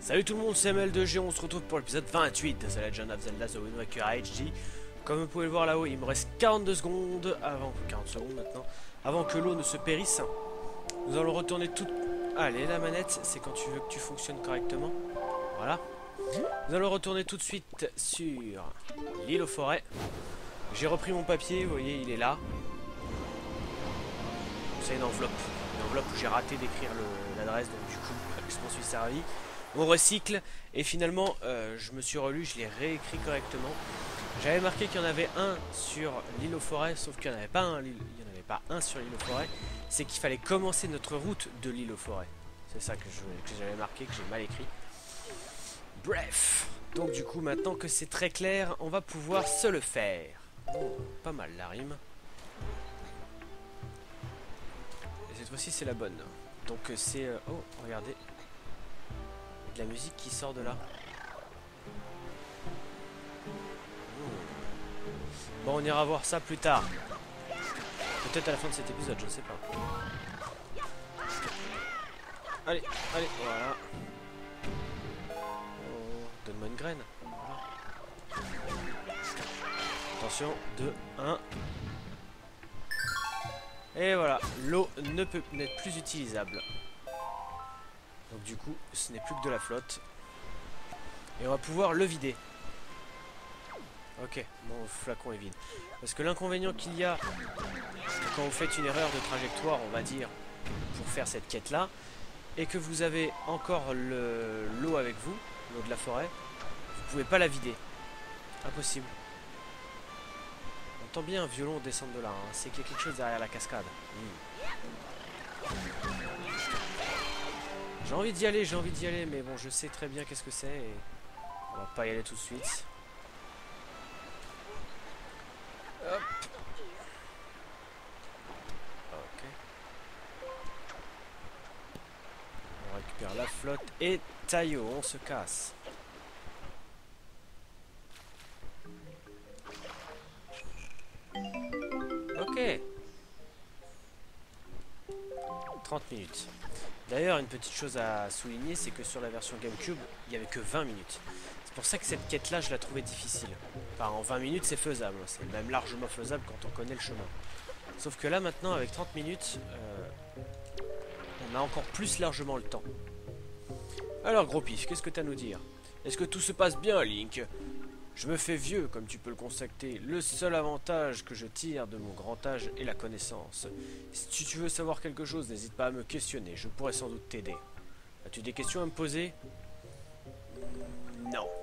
Salut tout le monde, c'est ML2G, on se retrouve pour l'épisode 28 de The Legend of Zelda The Wind Waker HD. Comme vous pouvez le voir là-haut, il me reste 42 secondes avant, 40 secondes maintenant, avant que l'eau ne se périsse. Nous allons retourner tout... Allez, la manette, c'est quand tu veux que tu fonctionnes correctement. Voilà. Nous allons retourner tout de suite sur l'île aux forêts. J'ai repris mon papier, vous voyez, il est là. C'est une enveloppe où j'ai raté d'écrire l'adresse, donc du coup, je m'en suis servi. On recycle et finalement je me suis relu, je l'ai réécrit correctement. J'avais marqué qu'il y en avait un sur l'île aux forêts, sauf qu'il n'y en avait pas un, sur l'île aux forêts. C'est qu'il fallait commencer notre route de l'île aux forêts. C'est ça que j'avais marqué, que j'ai mal écrit. Bref, donc du coup maintenant que c'est très clair, on va pouvoir se le faire. Oh, pas mal la rime. Et cette fois-ci c'est la bonne. Donc c'est... oh, regardez. De la musique qui sort de là. Bon, on ira voir ça plus tard. Peut-être à la fin de cet épisode, je ne sais pas. Allez, allez, voilà. Oh, donne-moi une graine. Voilà. Attention, 2, 1. Et voilà, l'eau ne peut n'être plus utilisable. Donc du coup, ce n'est plus que de la flotte. Et on va pouvoir le vider. Ok, mon flacon est vide. Parce que l'inconvénient qu'il y a quand vous faites une erreur de trajectoire, on va dire, pour faire cette quête-là, et que vous avez encore l'eau avec vous, l'eau de la forêt, vous pouvez pas la vider. Impossible. On entend bien un violon descendre de là, hein. C'est qu'il y a quelque chose derrière la cascade. J'ai envie d'y aller, mais bon, je sais très bien qu'est-ce que c'est et on va pas y aller tout de suite. Hop. Ok. On récupère la flotte et Tayo, on se casse. Ok. 30 minutes. D'ailleurs, une petite chose à souligner, c'est que sur la version GameCube, il n'y avait que 20 minutes. C'est pour ça que cette quête-là, je la trouvais difficile. Enfin, en 20 minutes, c'est faisable. C'est même largement faisable quand on connaît le chemin. Sauf que là, maintenant, avec 30 minutes, on a encore plus largement le temps. Alors, gros pif, qu'est-ce que tu as à nous dire? Est-ce que tout se passe bien, Link? Je me fais vieux, comme tu peux le constater. Le seul avantage que je tire de mon grand âge est la connaissance. Si tu veux savoir quelque chose, n'hésite pas à me questionner. Je pourrais sans doute t'aider. As-tu des questions à me poser? Non.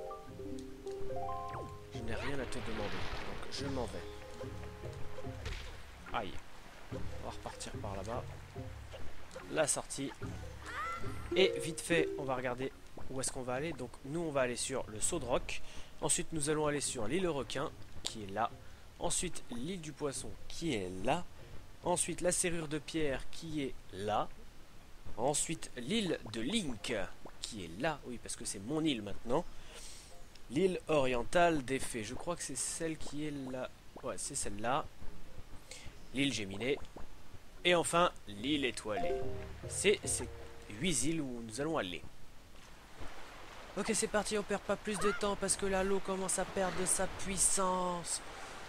Je n'ai rien à te demander. Donc je m'en vais. Aïe. On va repartir par là-bas. La sortie. Et vite fait, on va regarder où est-ce qu'on va aller. Donc nous, on va aller sur le saut de roc. Ensuite, nous allons aller sur l'île requin, qui est là. Ensuite, l'île du poisson, qui est là. Ensuite, la serrure de pierre, qui est là. Ensuite, l'île de Link, qui est là. Oui, parce que c'est mon île maintenant. L'île orientale des fées. Je crois que c'est celle qui est là. Ouais, c'est celle-là. L'île Géminée. Et enfin, l'île étoilée. C'est ces 8 îles où nous allons aller. Ok, c'est parti, on perd pas plus de temps parce que là, l'eau commence à perdre de sa puissance.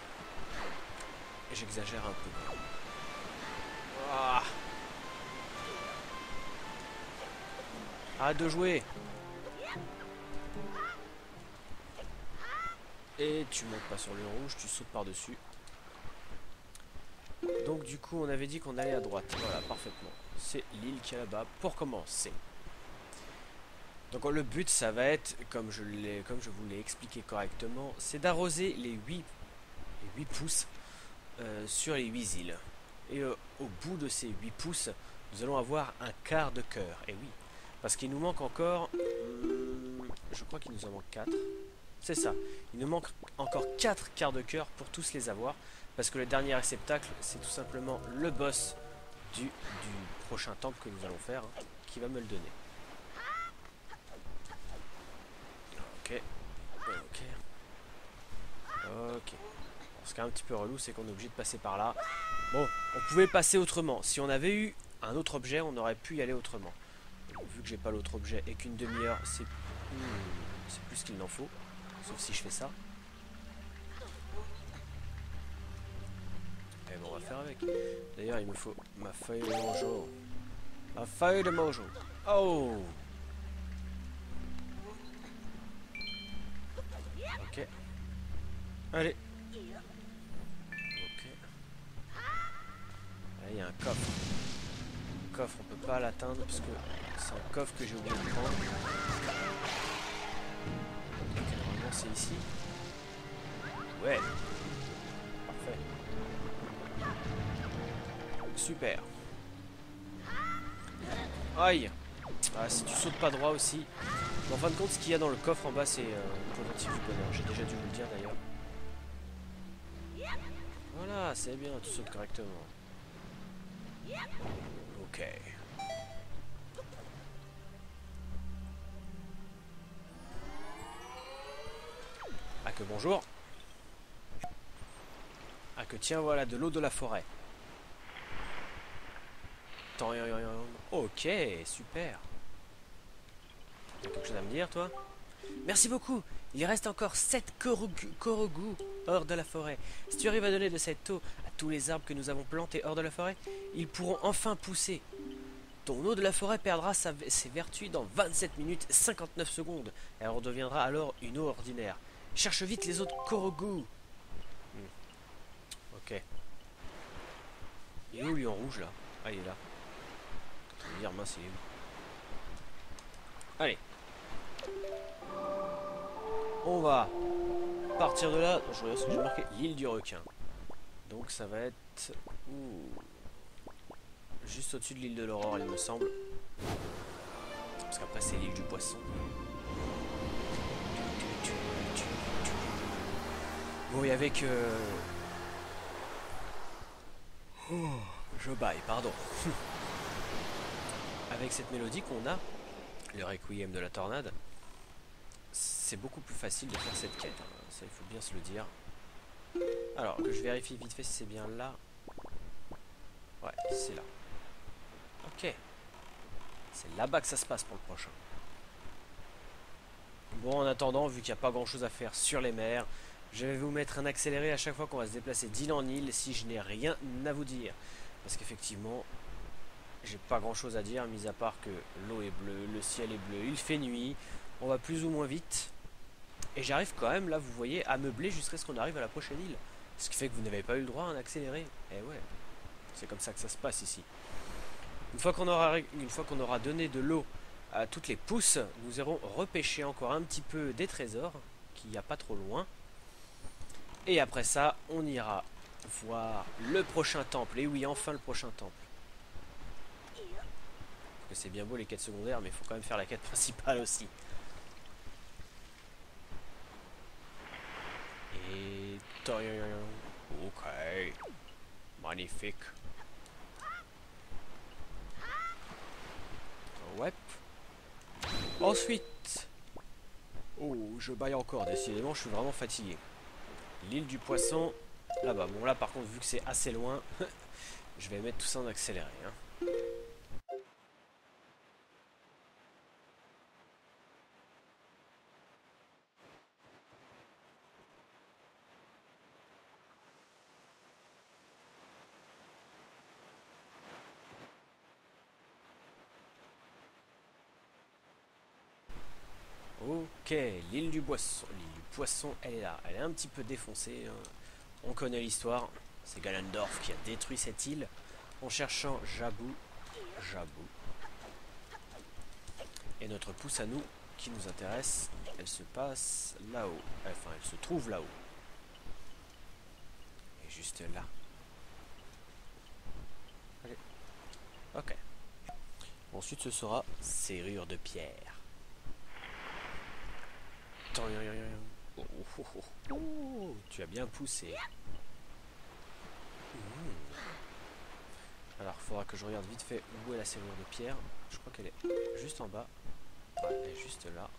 Et j'exagère un peu. Ah. Arrête de jouer. Et tu montes pas sur le rouge, tu sautes par-dessus. Donc du coup, on avait dit qu'on allait à droite. Voilà, parfaitement. C'est l'île qui est là-bas pour commencer. Donc le but, ça va être, comme je vous l'ai expliqué correctement, c'est d'arroser les 8 pouces sur les 8 îles. Et au bout de ces 8 pouces, nous allons avoir un quart de cœur. Et oui, parce qu'il nous manque encore... je crois qu'il nous en manque 4. C'est ça. Il nous manque encore 4 quarts de cœur pour tous les avoir. Parce que le dernier réceptacle, c'est tout simplement le boss du prochain temple que nous allons faire, hein, qui va me le donner. Ok. Ce qui est un petit peu relou, c'est qu'on est obligé de passer par là. Bon, on pouvait passer autrement. Si on avait eu un autre objet, on aurait pu y aller autrement. vu que j'ai pas l'autre objet et qu'une demi-heure, c'est plus qu'il n'en faut. Sauf si je fais ça. Et bon, on va faire avec. D'ailleurs, il me faut ma feuille de mojo. Ma feuille de mojo. Oh! Ok. Allez. Ok. Là, il y a un coffre. Le coffre, on peut pas l'atteindre parce que c'est un coffre que j'ai oublié de prendre. Ok, normalement c'est ici. Ouais. Parfait. Super. Aïe. Ah, si tu sautes pas droit aussi. En fin de compte, ce qu'il y a dans le coffre en bas, c'est positif du bonheur. J'ai déjà dû vous le dire d'ailleurs. Voilà, c'est bien, tu sautes correctement. Ok. Ah que bonjour. Ah que tiens, voilà, de l'eau de la forêt. Ok, super. T'as quelque chose à me dire, toi? Merci beaucoup. Il reste encore 7 Korogu hors de la forêt. Si tu arrives à donner de cette eau à tous les arbres que nous avons plantés hors de la forêt, ils pourront enfin pousser. Ton eau de la forêt perdra ses vertus dans 27 minutes 59 secondes. Elle redeviendra alors une eau ordinaire. Cherche vite les autres Korogu. Ok. Il est où lui en rouge là? Ah, il est là. Quand on va dire mince, il est où? Allez. On va partir de là. Je regarde ce que j'ai marqué. L'île du requin. Donc ça va être... juste au-dessus de l'île de l'Aurore, il me semble. Parce qu'après c'est l'île du poisson. Bon, et avec... je baille, pardon. Avec cette mélodie qu'on a, le Requiem de la tornade, c'est beaucoup plus facile de faire cette quête. Hein. Ça, il faut bien se le dire. Alors, que je vérifie vite fait si c'est bien là. Ouais, c'est là. Ok. C'est là-bas que ça se passe pour le prochain. Bon, en attendant, vu qu'il n'y a pas grand-chose à faire sur les mers, je vais vous mettre un accéléré à chaque fois qu'on va se déplacer d'île en île si je n'ai rien à vous dire. Parce qu'effectivement, j'ai pas grand-chose à dire, mis à part que l'eau est bleue, le ciel est bleu, il fait nuit, on va plus ou moins vite. Et j'arrive quand même, là, vous voyez, à meubler jusqu'à ce qu'on arrive à la prochaine île. Ce qui fait que vous n'avez pas eu le droit à un accéléré. Eh ouais, c'est comme ça que ça se passe ici. Une fois qu'on aura donné de l'eau à toutes les pousses, nous irons repêcher encore un petit peu des trésors, qu'il n'y a pas trop loin. Et après ça, on ira voir le prochain temple. Et oui, enfin le prochain temple. Parce que c'est bien beau les quêtes secondaires, mais il faut quand même faire la quête principale aussi. Et... ok. Magnifique. Ouais. Ensuite... oh, je baille encore. Décidément, je suis vraiment fatigué. L'île du poisson. Là-bas. Bon, là, par contre, vu que c'est assez loin, je vais mettre tout ça en accéléré. Hein. Ok, l'île du poisson. L'île du poisson, elle est là. Elle est un petit peu défoncée. Hein. On connaît l'histoire. C'est Ganondorf qui a détruit cette île en cherchant Jabou. Et notre pousse à nous, qui nous intéresse, elle se passe là-haut. Enfin, elle se trouve là-haut. Et juste là. Allez. Ok. Ensuite, ce sera serrure de pierre. Oh, oh, oh, oh, tu as bien poussé. Alors, il faudra que je regarde vite fait où est la serrure de pierre. Je crois qu'elle est juste en bas. Ouais, elle est juste là.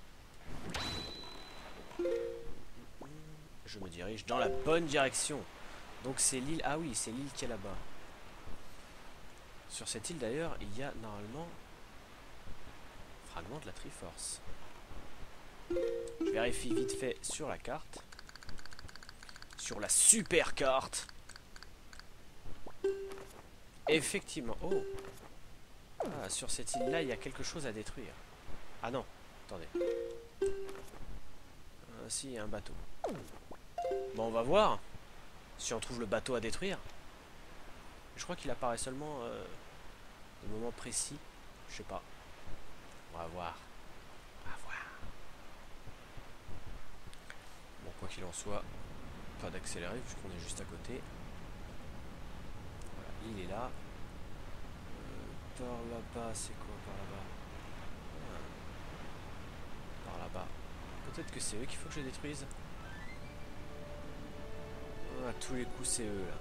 Je me dirige dans la bonne direction. Donc c'est l'île... ah oui, c'est l'île qui est là-bas. Sur cette île d'ailleurs, il y a normalement... fragment de la Triforce. Je vérifie vite fait sur la carte. Sur la super carte. Effectivement. Oh. Ah, sur cette île-là, il y a quelque chose à détruire. Ah non. Attendez. Si, il y a un bateau. Bon, on va voir si on trouve le bateau à détruire. Je crois qu'il apparaît seulement de moments précis. Je sais pas. On va voir. On va voir. Bon, quoi qu'il en soit, pas d'accélérer puisqu'on est juste à côté. Voilà, il est là. Par là-bas, c'est quoi par là-bas? Par là-bas. Peut-être que c'est eux qu'il faut que je détruise. À tous les coups, c'est eux là.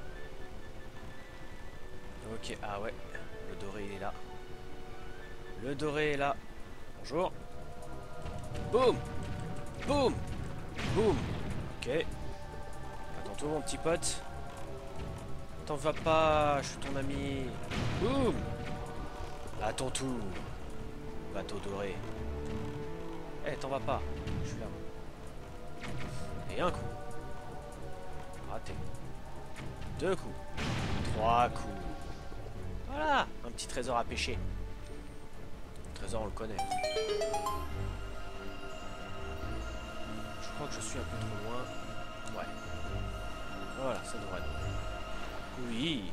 Ok, ah ouais. Le doré il est là. Le doré est là. Bonjour. Boum. Boum. Boum. Ok. Attends-toi mon petit pote. T'en vas pas, je suis ton ami. Boum. À ton tour. Bateau doré. Eh, t'en vas pas. Je suis là. Et un coup. Raté. 2 coups. 3 coups. Voilà. Un petit trésor à pêcher. Le trésor, on le connaît. Je crois que je suis un peu trop loin. Ouais. Voilà, ça devrait être bon. Oui.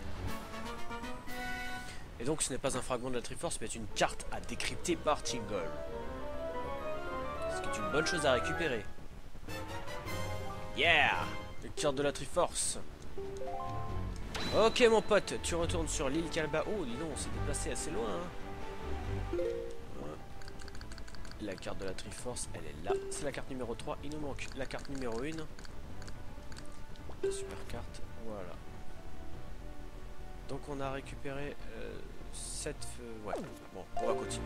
Et donc ce n'est pas un fragment de la Triforce, mais une carte à décrypter par Tingle. Ce qui est une bonne chose à récupérer. Yeah! Une carte de la Triforce. Ok mon pote, tu retournes sur l'île Calba. Oh dis donc, on s'est déplacé assez loin. Hein. La carte de la Triforce, elle est là. C'est la carte numéro 3. Il nous manque la carte numéro 1. La super carte, voilà. Donc on a récupéré 7... ouais, bon, on va continuer.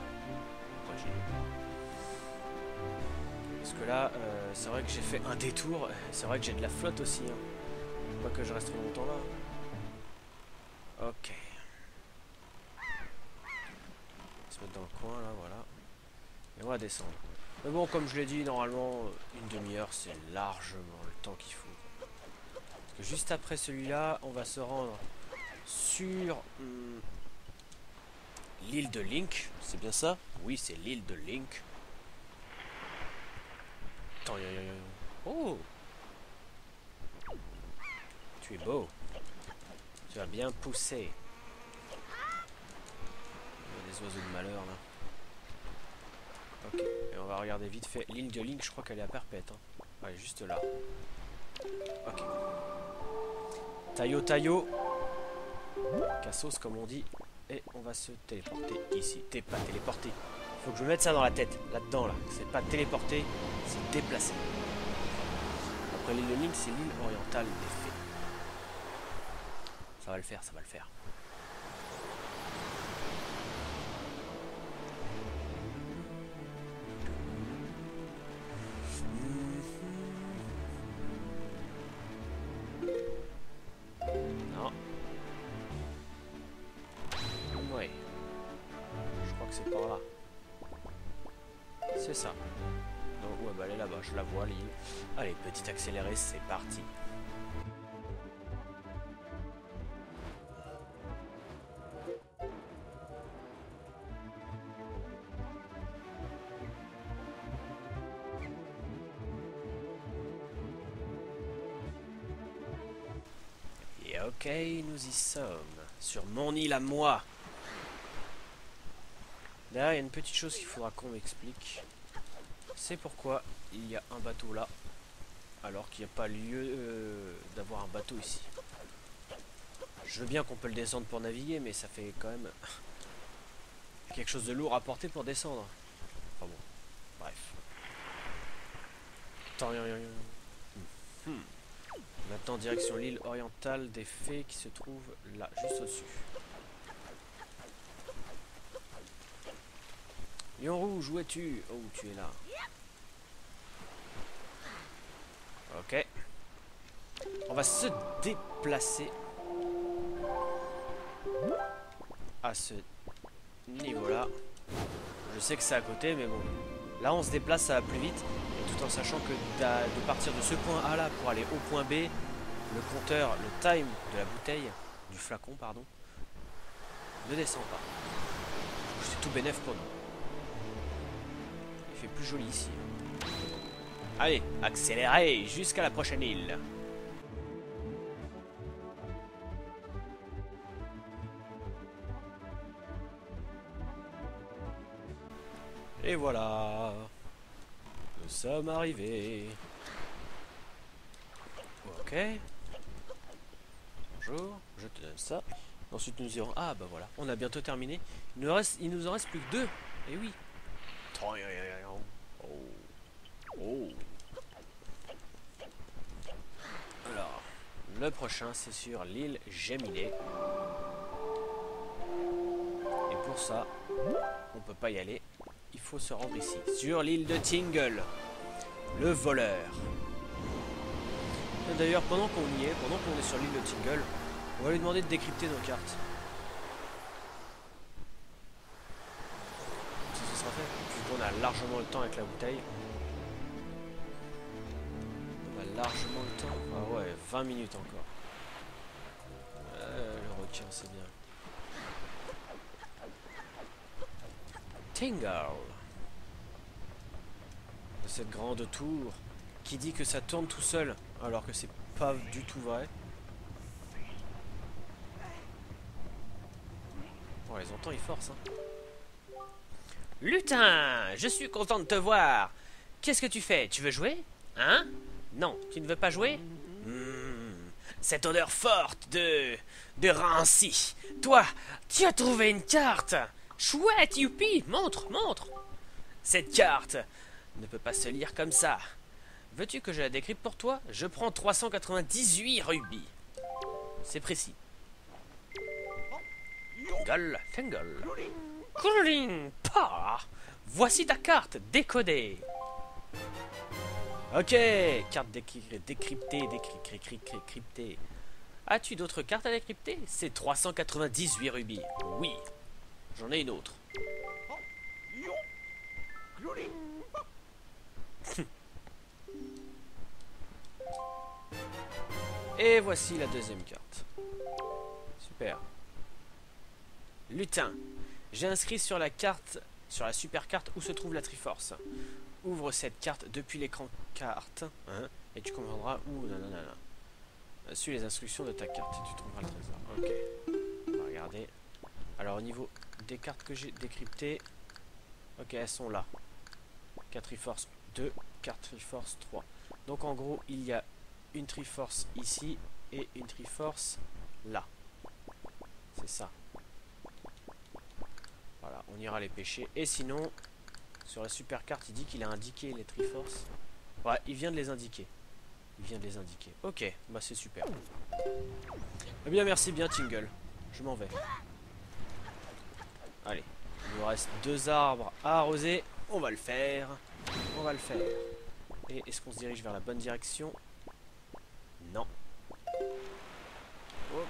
Parce que là, c'est vrai que j'ai fait un détour. C'est vrai que j'ai de la flotte aussi. Hein. Pas que je reste trop longtemps là. Ok. On va se mettre dans le coin là, voilà. Et on va descendre. Mais bon, comme je l'ai dit, normalement, une demi-heure, c'est largement le temps qu'il faut. Parce que juste après celui-là, on va se rendre sur l'île de Link. C'est bien ça? Oui, c'est l'île de Link. Attends, oh! Tu es beau. Tu as bien poussé. Il y a des oiseaux de malheur là. Ok, et on va regarder vite fait. L'île de Link, je crois qu'elle est à perpète. Hein. Elle est juste là. Ok. Taillot, taillot. Cassos, comme on dit. Et on va se téléporter ici. T'es pas téléporté. Faut que je me mette ça dans la tête. Là-dedans, là. C'est pas téléporter, c'est déplacer. Après l'île de Link, c'est l'île orientale des fées. Ça va le faire, ça va le faire. Non. Ouais. Je crois que c'est par là. C'est ça. Donc, ouais, bah elle est là-bas, je la vois, l'île. Allez, petit accéléré, c'est parti. Et ok, nous y sommes. Sur mon île à moi. Là, il y a une petite chose qu'il faudra qu'on m'explique. C'est pourquoi il y a un bateau là, alors qu'il n'y a pas lieu d'avoir un bateau ici. Je veux bien qu'on peut le descendre pour naviguer, mais ça fait quand même quelque chose de lourd à porter pour descendre. Enfin bon, bref. Attends, Maintenant, direction l'île orientale des fées qui se trouve là, juste au-dessus. Lion rouge, où es-tu? Oh, tu es là. Ok. On va se déplacer à ce niveau-là. Je sais que c'est à côté, mais bon. Là, on se déplace, ça va plus vite. Et tout en sachant que de partir de ce point A là pour aller au point B, le compteur, le time de la bouteille, du flacon, pardon, ne descend pas. C'est tout bénef pour nous. Il fait plus joli ici. Allez, accélérez jusqu'à la prochaine île. Et voilà. Nous sommes arrivés. Ok. Bonjour, je te donne ça. Ensuite nous irons... Ah bah voilà, on a bientôt terminé. Il nous en reste plus que 2. Et oui. Oh. Oh. Alors, le prochain c'est sur l'île Géminé. Et pour ça, on peut pas y aller. Il faut se rendre ici, sur l'île de Tingle, le voleur. D'ailleurs, pendant qu'on y est, pendant qu'on est sur l'île de Tingle, on va lui demander de décrypter nos cartes. Si ce sera fait, puisqu'on a largement le temps avec la bouteille. On a largement le temps. Ah ouais, 20 minutes encore. Le requin, c'est bien. Tingle. De cette grande tour qui dit que ça tourne tout seul alors que c'est pas du tout vrai. On les entend, ils forcent hein. Lutin, je suis content de te voir. Qu'est-ce que tu fais? Tu veux jouer? Hein? Non, tu ne veux pas jouer? Cette odeur forte de ranci. Toi, tu as trouvé une carte. Chouette, youpi, montre, montre. Cette carte ne peut pas se lire comme ça. Veux-tu que je la décrypte pour toi? Je prends 398 rubis. C'est précis. Tingle, tingle. Cooling, pa. Voici ta carte décodée. Ok, carte décryptée, décryptée. As-tu d'autres cartes à décrypter? C'est 398 rubis. Oui. J'en ai une autre. Et voici la deuxième carte. Super. Lutin. J'ai inscrit sur la carte, sur la super carte où se trouve la Triforce. Ouvre cette carte depuis l'écran carte, hein, et tu comprendras où. Nanana. Suis les instructions de ta carte et tu trouveras le trésor. Ok. On va regarder. Alors au niveau des cartes que j'ai décryptées, ok, elles sont là. 4 Triforce 2, 4 Triforce 3. Donc en gros, il y a une Triforce ici et une Triforce là. C'est ça. Voilà, on ira les pêcher. Et sinon, sur la super carte, il dit qu'il a indiqué les Triforce. Ouais, il vient de les indiquer. Il vient de les indiquer. Ok, bah c'est super. Eh bien, merci bien, Tingle. Je m'en vais. Allez, il nous reste 2 arbres à arroser. On va le faire. On va le faire. Et est-ce qu'on se dirige vers la bonne direction? Non. Hop.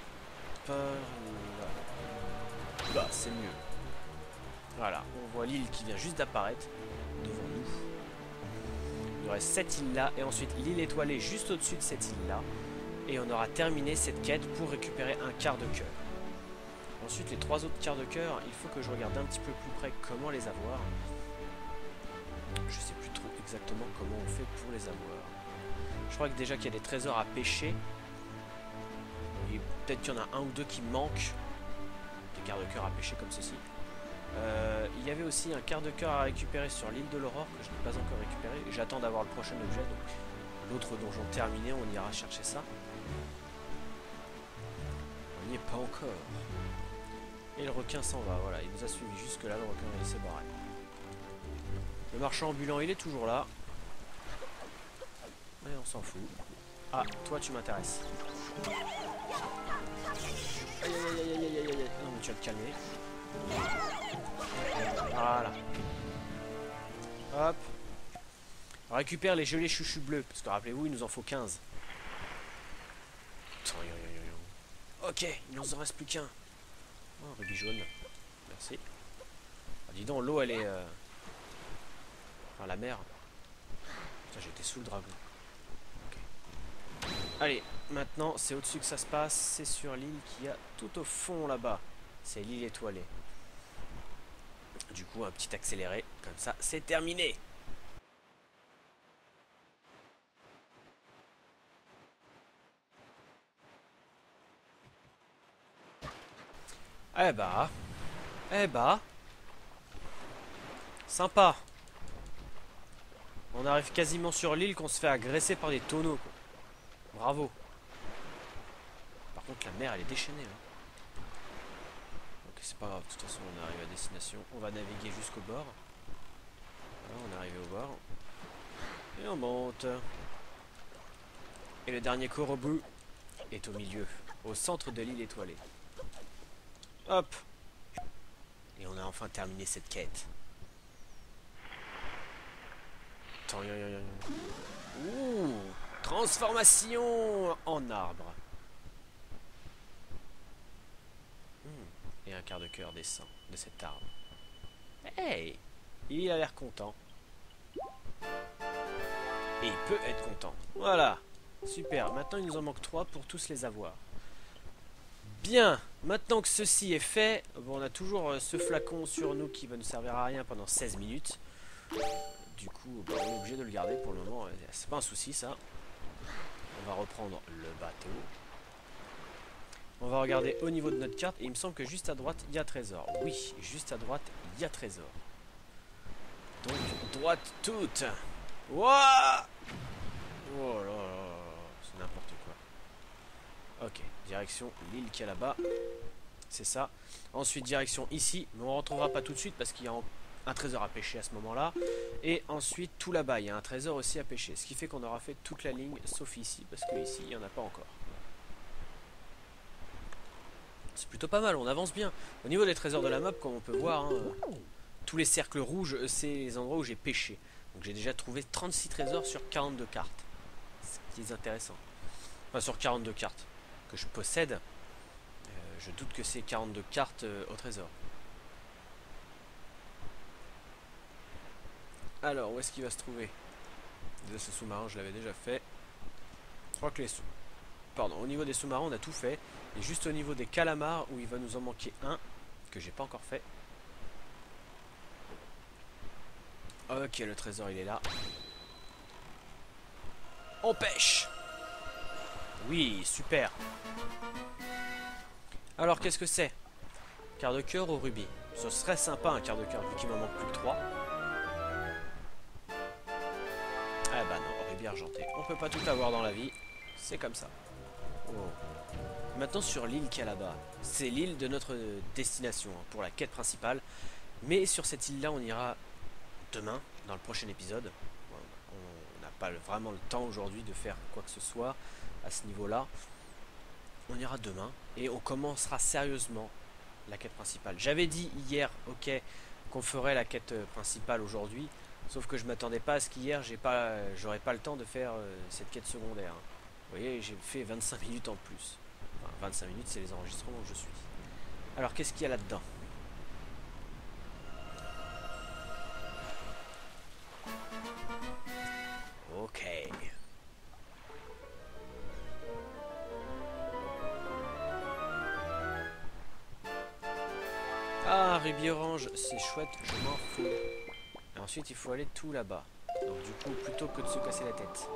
Bah, c'est mieux. Voilà, on voit l'île qui vient juste d'apparaître devant nous. Il nous reste cette île là et ensuite l'île étoilée juste au-dessus de cette île là. Et on aura terminé cette quête pour récupérer un quart de cœur. Ensuite, les 3 autres quarts de cœur, il faut que je regarde un petit peu plus près comment les avoir. Je sais plus trop exactement comment on fait pour les avoir. Je crois que déjà qu'il y a des trésors à pêcher. Et peut-être qu'il y en a un ou deux qui manquent. Des quarts de cœur à pêcher comme ceci. Il y avait aussi un quart de cœur à récupérer sur l'île de l'Aurore que je n'ai pas encore récupéré. J'attends d'avoir le prochain objet. Donc l'autre donjon terminé, on ira chercher ça. On n'y est pas encore. Et le requin s'en va, voilà, il nous a suivi jusque là, le requin il s'est barré. Le marchand ambulant il est toujours là. Et on s'en fout. Ah, toi tu m'intéresses. Aïe aïe aïe aïe aïe aïe aïe. Non mais tu vas te calmer. Voilà. Hop. On récupère les gelées chouchous bleus, parce que rappelez-vous, il nous en faut 15. Ok, il nous en reste plus qu'un. Oh, rubis jaune. Merci. dis donc, l'eau elle est... Enfin la mer. Putain, j'étais sous le dragon. Ok. Allez, maintenant c'est au-dessus que ça se passe. C'est sur l'île qu'il y a tout au fond là-bas. C'est l'île étoilée. Du coup, un petit accéléré. Comme ça, c'est terminé. Eh bah. Eh bah. Sympa. On arrive quasiment sur l'île qu'on se fait agresser par des tonneaux, quoi. Bravo. Par contre, la mer, elle est déchaînée, là. Ok, c'est pas grave. De toute façon, on arrive à destination. On va naviguer jusqu'au bord. Voilà, on est arrivé au bord. Et on monte. Et le dernier Korobu est au milieu, au centre de l'île étoilée. Hop. Et on a enfin terminé cette quête. Attends, ouh, transformation en arbre. Et un quart de cœur descend de cet arbre. Hey, il a l'air content. Et il peut être content. Voilà. Super. Maintenant, il nous en manque 3 pour tous les avoir. Bien. Maintenant que ceci est fait, bon, on a toujours ce flacon sur nous qui va nous servir à rien pendant 16 minutes. Du coup, bah, on est obligé de le garder pour le moment. C'est pas un souci, ça. On va reprendre le bateau. On va regarder au niveau de notre carte. Et il me semble que juste à droite, il y a trésor. Oui, juste à droite, il y a trésor. Donc, droite toute. Wouah! Oh là là, c'est n'importe quoi. Ok, direction l'île qui est là-bas. C'est ça. Ensuite, direction ici. Mais on ne retrouvera pas tout de suite parce qu'il y a un trésor à pêcher à ce moment-là. Et ensuite, tout là-bas, il y a un trésor aussi à pêcher. Ce qui fait qu'on aura fait toute la ligne, sauf ici. Parce que ici, il n'y en a pas encore. C'est plutôt pas mal, on avance bien. Au niveau des trésors de la map, comme on peut voir, hein, tous les cercles rouges, c'est les endroits où j'ai pêché. Donc j'ai déjà trouvé 36 trésors sur 42 cartes. Ce qui est intéressant. Enfin, sur 42 cartes que je possède. Je doute que c'est 42 cartes au trésor. Alors, où est-ce qu'il va se trouver? Déjà, ce sous-marin, je l'avais déjà fait. Je crois que les Pardon, au niveau des sous-marins, on a tout fait. Et juste au niveau des calamars, où il va nous en manquer un, que j'ai pas encore fait. Ok, le trésor, il est là. On pêche! Oui, super! Alors, qu'est-ce que c'est? Quart de cœur au rubis. Ce serait sympa un quart de cœur, vu qu'il m'en manque plus que 3. Ah bah non, rubis argenté. On peut pas tout avoir dans la vie. C'est comme ça. Oh. Maintenant sur l'île qu'il y a là-bas. C'est l'île de notre destination hein, pour la quête principale. Mais sur cette île-là, on ira demain, dans le prochain épisode. On n'a pas vraiment le temps aujourd'hui de faire quoi que ce soit à ce niveau-là. On ira demain et on commencera sérieusement la quête principale. J'avais dit hier, ok, qu'on ferait la quête principale aujourd'hui. Sauf que je m'attendais pas à ce qu'hier, j'aurais pas le temps de faire cette quête secondaire. Vous voyez, j'ai fait 25 minutes en plus. Enfin, 25 minutes, c'est les enregistrements où je suis. Alors, qu'est-ce qu'il y a là-dedans? Ok. Ah, rubis orange, c'est chouette, je m'en fous. Et ensuite, il faut aller tout là-bas. Donc, du coup, plutôt que de se casser la tête.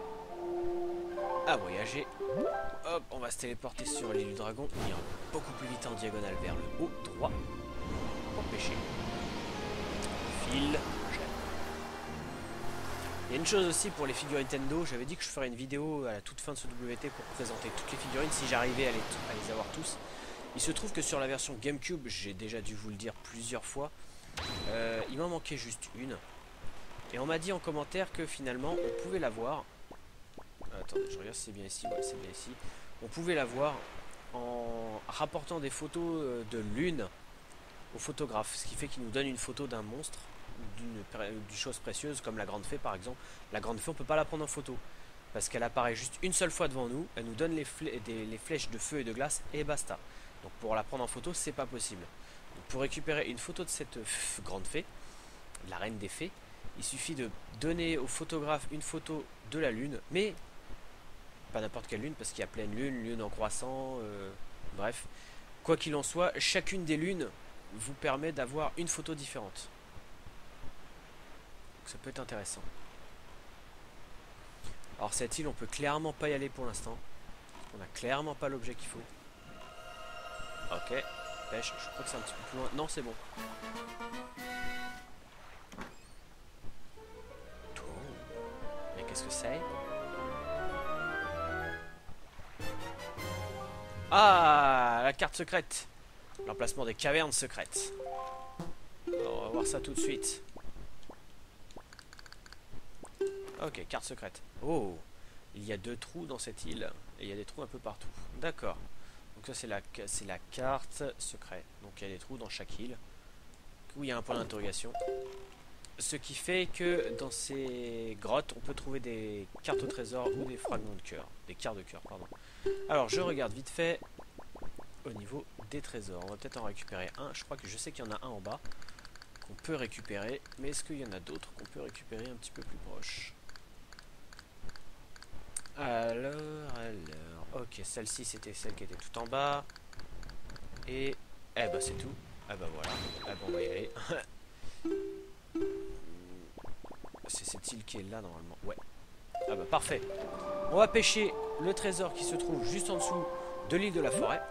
À voyager. Hop, on va se téléporter sur l'île du dragon. On ira beaucoup plus vite en diagonale vers le haut droit. Pour pêcher. Fil. Il y a une chose aussi pour les figurines Nintendo. J'avais dit que je ferais une vidéo à la toute fin de ce WT pour présenter toutes les figurines si j'arrivais à les avoir tous. Il se trouve que sur la version GameCube, j'ai déjà dû vous le dire plusieurs fois, il m'en manquait juste une. Et on m'a dit en commentaire que finalement on pouvait l'avoir. Attendez, je regarde si c'est bien ici. Ouais, c'est bien ici. On pouvait l'avoir en rapportant des photos de lune au photographe. Ce qui fait qu'il nous donne une photo d'un monstre, d'une chose précieuse comme la grande fée par exemple. La grande fée, on peut pas la prendre en photo. Parce qu'elle apparaît juste une seule fois devant nous. Elle nous donne les flèches de feu et de glace et basta. Donc pour la prendre en photo, c'est pas possible. Pour récupérer une photo de cette grande fée, la reine des fées, il suffit de donner au photographe une photo de la lune, mais pas n'importe quelle lune, parce qu'il y a pleine lune, lune en croissant, bref. Quoi qu'il en soit, chacune des lunes vous permet d'avoir une photo différente. Donc ça peut être intéressant. Alors cette île, on peut clairement pas y aller pour l'instant. On a clairement pas l'objet qu'il faut. Ok, pêche, je crois que c'est un petit peu plus loin. Non, c'est bon. Mais qu'est-ce que c'est? Ah, la carte secrète. L'emplacement des cavernes secrètes. On va voir ça tout de suite. Ok, carte secrète. Oh, il y a 2 trous dans cette île. Et il y a des trous un peu partout. D'accord. Donc ça c'est la carte secrète. Donc il y a des trous dans chaque île. Où il y a un point d'interrogation. Ce qui fait que dans ces grottes, on peut trouver des cartes au trésor ou des fragments de cœur. Des cartes de cœur, pardon. Alors je regarde vite fait au niveau des trésors. On va peut-être en récupérer un. Je sais qu'il y en a un en bas qu'on peut récupérer. Mais est-ce qu'il y en a d'autres qu'on peut récupérer un petit peu plus proche? Alors, ok, celle-ci c'était celle qui était tout en bas. Et, eh ben c'est tout. Ah bah voilà, ah bah on va y aller. C'est cette île qui est là normalement, ouais. Ah bah parfait. On va pêcher le trésor qui se trouve juste en dessous de l'île de la forêt.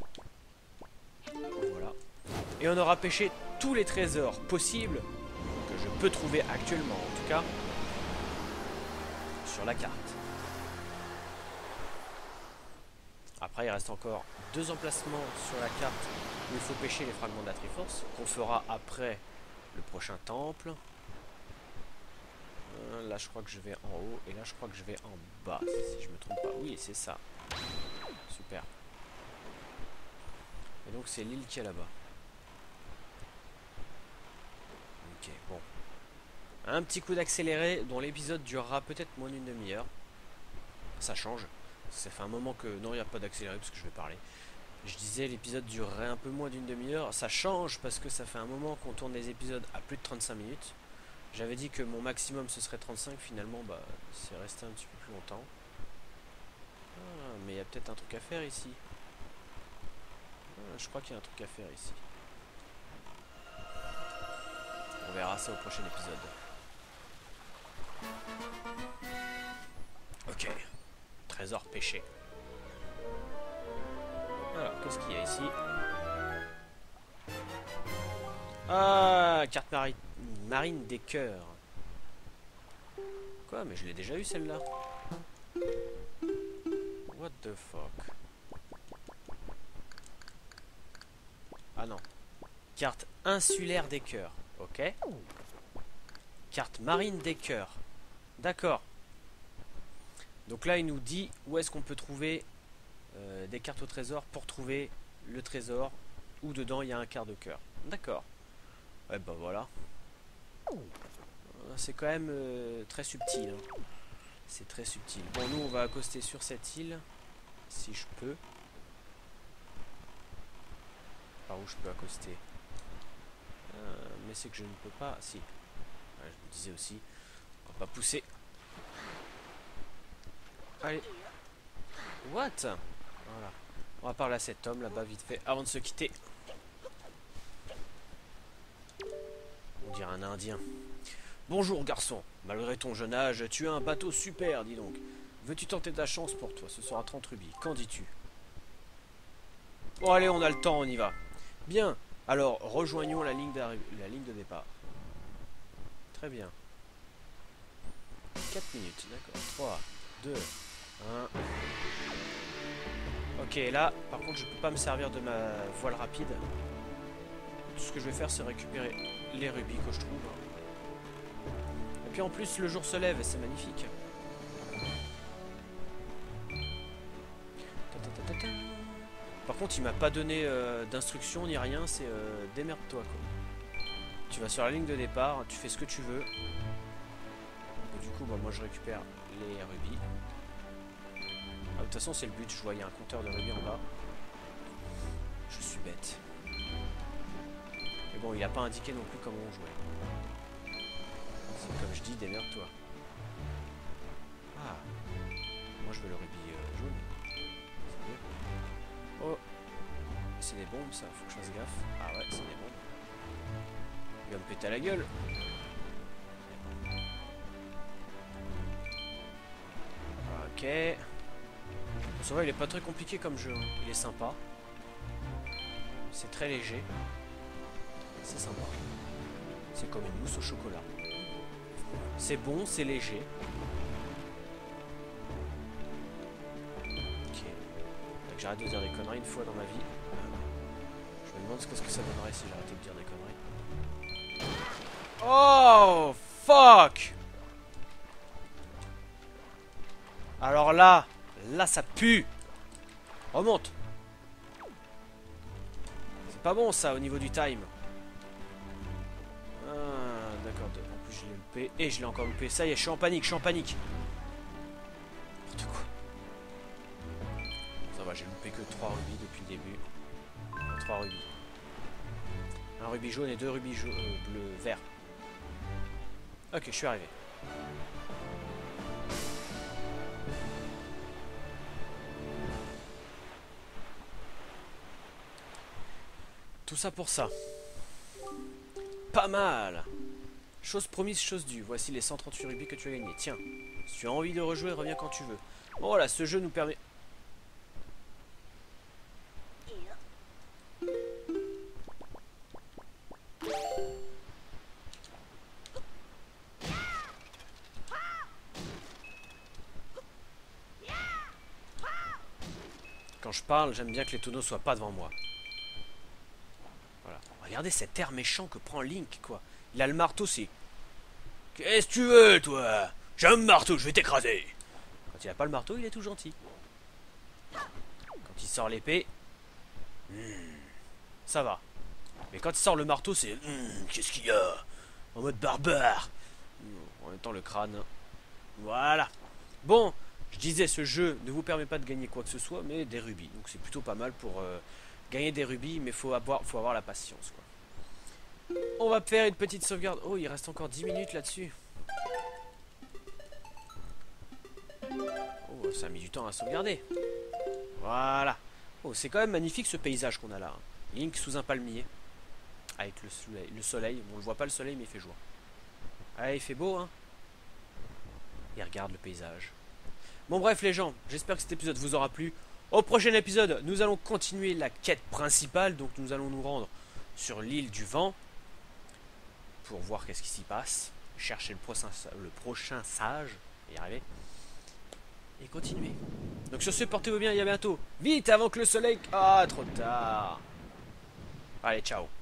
Voilà. Et on aura pêché tous les trésors possibles que je peux trouver actuellement, en tout cas, sur la carte. Après, il reste encore 2 emplacements sur la carte où il faut pêcher les fragments de la Triforce, qu'on fera après le prochain temple. Là, je crois que je vais en haut, et là, je crois que je vais en bas, si je me trompe pas. Oui, c'est ça. Super. Et donc, c'est l'île qui est là-bas. Ok, bon. Un petit coup d'accéléré, dont l'épisode durera peut-être moins d'une demi-heure. Ça change. Ça fait un moment que... Non, il n'y a pas d'accéléré parce que je vais parler. Je disais l'épisode durerait un peu moins d'une demi-heure. Ça change parce que ça fait un moment qu'on tourne des épisodes à plus de 35 minutes. J'avais dit que mon maximum ce serait 35. Finalement, bah, c'est resté un petit peu plus longtemps. Ah, mais il y a peut-être un truc à faire ici. Ah, je crois qu'il y a un truc à faire ici. On verra ça au prochain épisode. Ok. Trésor pêché. Alors, qu'est-ce qu'il y a ici? Ah, carte marine des cœurs. Quoi? Mais je l'ai déjà eu celle-là. What the fuck? Ah non. Carte insulaire des cœurs. Ok. Carte marine des cœurs. D'accord. Donc là, il nous dit où est-ce qu'on peut trouver des cartes au trésor pour trouver le trésor où dedans il y a un quart de cœur. D'accord. Ouais, bah voilà. C'est quand même très subtil. Hein. C'est très subtil. Bon, nous, on va accoster sur cette île. Si je peux. Par où je peux accoster? Mais c'est que je ne peux pas. Si. Ouais, je me disais aussi. On va pas pousser. Allez. What? Voilà. On va parler à cet homme là-bas vite fait avant de se quitter. On dirait un Indien. Bonjour garçon. Malgré ton jeune âge, tu as un bateau super, dis donc. Veux-tu tenter ta chance pour toi? Ce sera 30 rubis. Qu'en dis-tu? Bon allez, on a le temps, on y va. Bien. Alors, rejoignons la ligne de départ. Très bien. 4 minutes, d'accord. 3, 2, 1. Ok, là, par contre, je peux pas me servir de ma voile rapide. Tout ce que je vais faire, c'est récupérer les rubis que je trouve. Et puis en plus, le jour se lève et c'est magnifique. Par contre, il m'a pas donné d'instructions ni rien, c'est démerde-toi quoi. Tu vas sur la ligne de départ, tu fais ce que tu veux. Et du coup, bah, moi je récupère les rubis. Ah, de toute façon, c'est le but, je vois, il y a un compteur de rubis en bas. Je suis bête. bon, il a pas indiqué non plus comment on jouait. C'est comme je dis, démerde-toi. Ah. Moi je veux le rubis jaune. C'est mieux. Oh. C'est des bombes ça, faut que je fasse gaffe. Ah ouais, c'est des bombes. Il va me péter à la gueule. Ok. Ça va, il est pas très compliqué comme jeu. Hein. Il est sympa. C'est très léger. C'est sympa. C'est comme une mousse au chocolat. C'est bon, c'est léger. Ok. Donc j'arrête de dire des conneries une fois dans ma vie. Je me demande ce que ça donnerait si j'arrêtais de dire des conneries. Oh fuck! Alors là ça pue. Remonte. C'est pas bon ça au niveau du time. Ah, d'accord. En plus je l'ai loupé. Et je l'ai encore loupé. Ça y est, je suis en panique, N'importe quoi. Ça va, j'ai loupé que 3 rubis depuis le début. 3 rubis. Un rubis jaune et 2 rubis bleu vert. Ok, je suis arrivé. Tout ça pour ça. Pas mal. Chose promise, chose due. Voici les 138 rubis que tu as gagnés. Tiens, si tu as envie de rejouer, reviens quand tu veux. Bon voilà, ce jeu nous permet... Quand je parle, j'aime bien que les tonneaux soient pas devant moi. Voilà. Regardez cet air méchant que prend Link, quoi. Il a le marteau, c'est... Qu'est-ce que tu veux, toi? J'ai un marteau, je vais t'écraser. Quand il a pas le marteau, il est tout gentil. Quand il sort l'épée... ça va. Mais quand il sort le marteau, c'est... qu'est-ce qu'il y a? En mode barbare. En même temps, le crâne. Voilà. Bon, je disais, ce jeu ne vous permet pas de gagner quoi que ce soit, mais des rubis. Donc c'est plutôt pas mal pour gagner des rubis, mais faut avoir la patience, quoi. On va faire une petite sauvegarde. Oh, il reste encore 10 minutes là-dessus. Oh, ça a mis du temps à sauvegarder. Voilà. Oh, c'est quand même magnifique ce paysage qu'on a là. Link sous un palmier. Avec le soleil. Bon, on ne voit pas le soleil, mais il fait jour. Ah, il fait beau, hein. Et regarde le paysage. Bon, bref, les gens, j'espère que cet épisode vous aura plu. Au prochain épisode, nous allons continuer la quête principale. Donc, nous allons nous rendre sur l'île du vent. Pour voir qu'est-ce qui s'y passe. Chercher le prochain sage. Et y arriver. Et continuer. Donc, sur ce, portez-vous bien et à bientôt. Vite, avant que le soleil... Ah, trop tard. Allez, ciao.